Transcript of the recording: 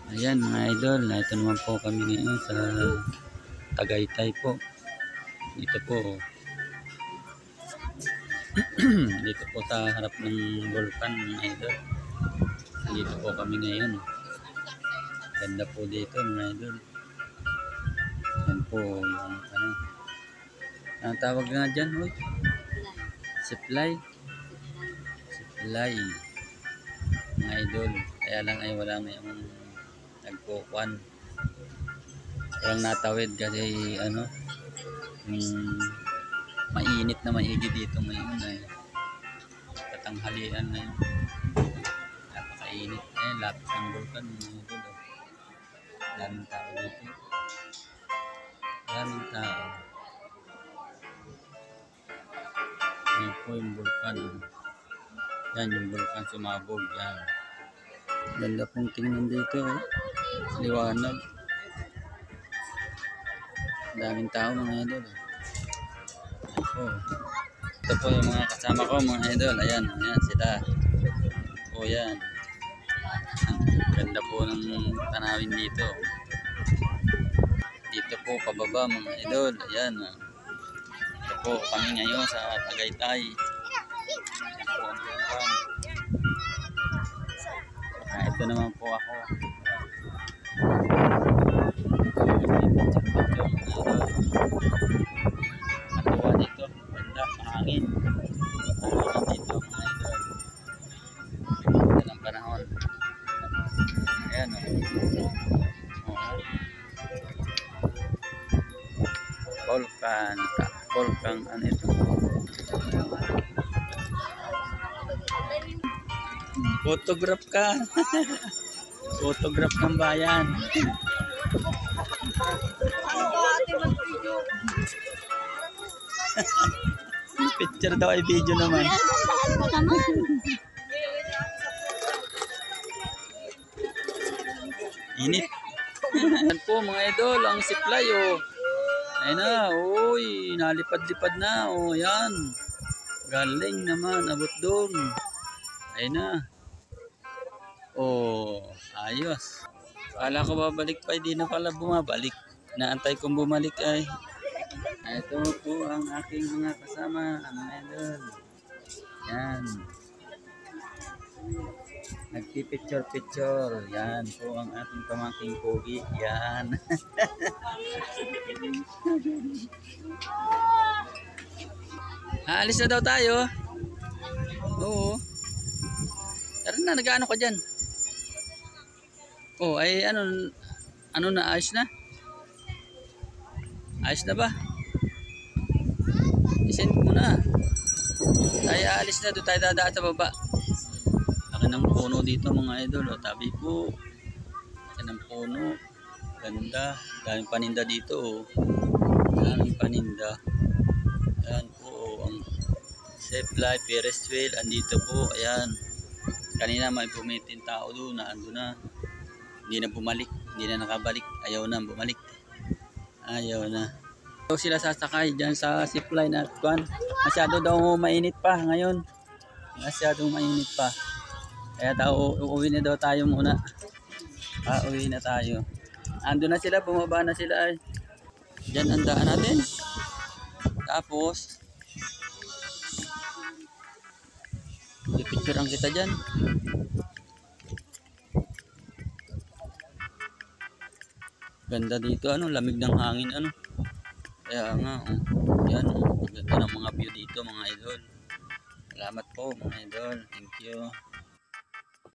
Ayan mga idol, ito naman po kami ngayon sa Tagaytay po. Dito po. Dito po sa harap ng vulkan mga idol. Dito po kami ngayon. Ganda po dito mga idol. Yan po yung ano. Ang tawag nga dyan, hoy. Supply. Supply. Mga idol. Kaya lang ay wala ngayong nagpukuan. Walang natawid kasi ano, mainit na maigi dito ngayon ay katanghalian ngayon. Napakainit. Lapit ng vulkan mga idol. Daming tao dito. Daming tao. Yan po yung vulkan. Yan yung vulkan sumabog. Yan. Ganda pong tingnan dito. Liwanag. Daming tao mga idol. Yan po. Ito po yung mga kasama ko mga idol. Ayan. Ayan sila. O yan. Ganda po ng tanawin dito. Dito po pababa mga idol. Ayan. Ito po kami ngayon sa Tagaytay. Ayan po ang vulkan. Ito naman po ako. Natuwa dito. Ganda. Mahangin. Mahangin dito mga idol. Ganda ng panahon. Ayan o. Vulkan. Vulkan. Ano ito? Photograph ka. Photograph ng bayan. Picture daw ay video naman. Init. Yan po mga idol, ang supply oh. Ayun na, uy, nalipad-lipad na. Oh, yan. Galing naman, abot doon. Ayun na. Oh, ayos. Kala ko babalik pa, hindi na pala bumabalik. Naantay kong bumalik ay. Ito po ang aking mga kasama, mga idol. Yan. Nagpipicture-picture. Yan po ang ating pamangking pogi. Yan. Aalis na daw tayo. Oo. Tara na, nag-ano ka dyan? Oh, ay ano na, ayos na? Ayos na ba? Isend mo na. Tayo aalis na, doon tayo dadaan sa baba. Laki ng puno dito mga idol. O, tabi po. Laki ng puno. Ganda. Daming paninda dito. Oh. Daming paninda. Ayan po. Oh. Ang Safe Life, Ferris wheel. Andito po. Ayan. Kanina may pumitin tao doon. Naando na. Hindi na bumalik. Hindi na nakabalik. Ayaw na bumalik. Ayaw na. So sila sasakay dyan sa zipline at kwan. Masyado daw mainit pa ngayon. Masyadong mainit pa. Kaya daw uuwi na daw tayo muna. Uuwi na tayo. Ando na sila, bumaba na sila. Diyan ang daan natin. Tapos pipicturean kita dyan. Ganda dito, ano, lamig ng hangin, ano. Kaya nga, oh. Yan, oh. Ganda ng mga view dito, mga idol. Salamat po, mga idol. Thank you.